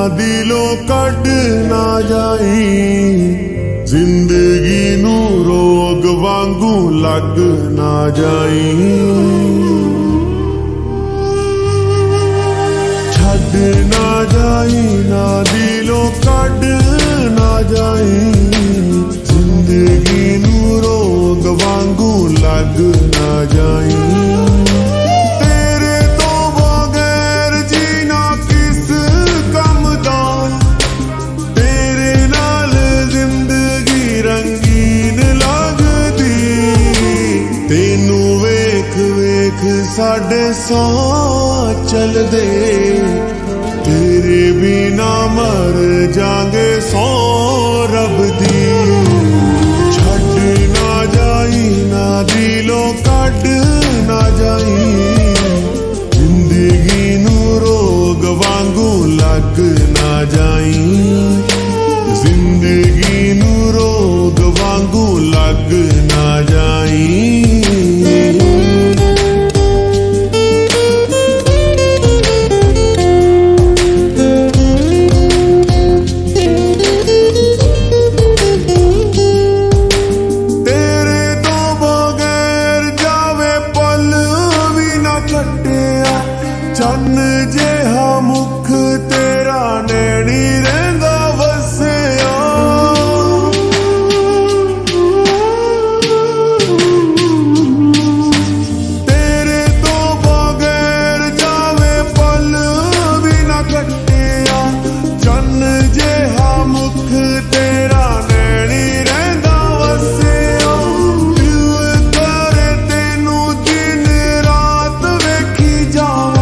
दिलों कट ना जाई, जिंदगी नू रोग वांगू लग ना जाई। छड़ ना जाई ना दिलों कट ना जाई, जिंदगी नू रोग वांगू लग ना जाई। साडे सौ चलदे, तेरे बिना मर जांगे सौ रब दी। छड़ ना जाई ना दिलों कट ना जाई, जिंदगी नू रोग वांगू लग ना जाई, जिंदगी नू रोग वांगू लग ना जाई। चन्न जेहा मुख तेरा नैनी रहिंदा वसिया, तेरे तो बगैर जावे पल भी ना कटिया। चन्न जेहा मुख तेरा नैनी रहिंदा वसिया, दिल करे तेनू दिन रात वेखी जावां।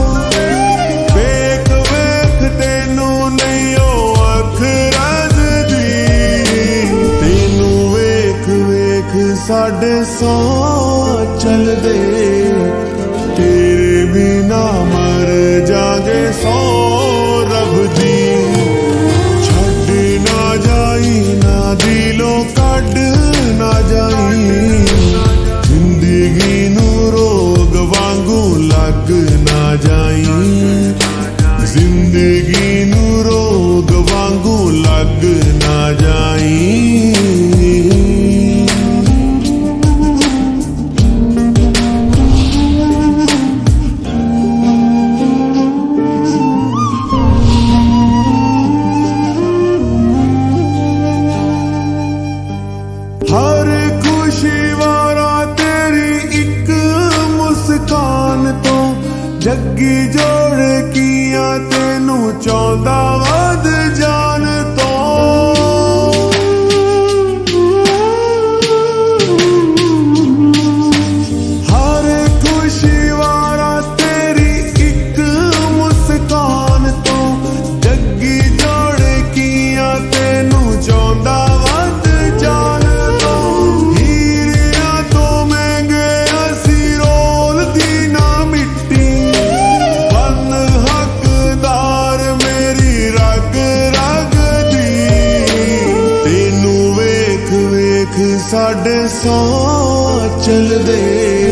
साडे सौ चलदे, तेरे बिना मर जागे सौ रब दी। छड़ ना जाई ना दिलों कट ना जाई, जिंदगी नू रोग वांगू लग ना जाई, जिंदगी नू रोग वांगू लग ना जाई। हर खुशी वारा तेरी एक मुस्कान तो, जग्गी जोड़ किया तेनू चाहता वध जान तो। हर खुशी वारा तेरी एक मुस्कान तो, जग्गी जोड़ किया तेनू चाहता वध जान। साडे सौ चलदे,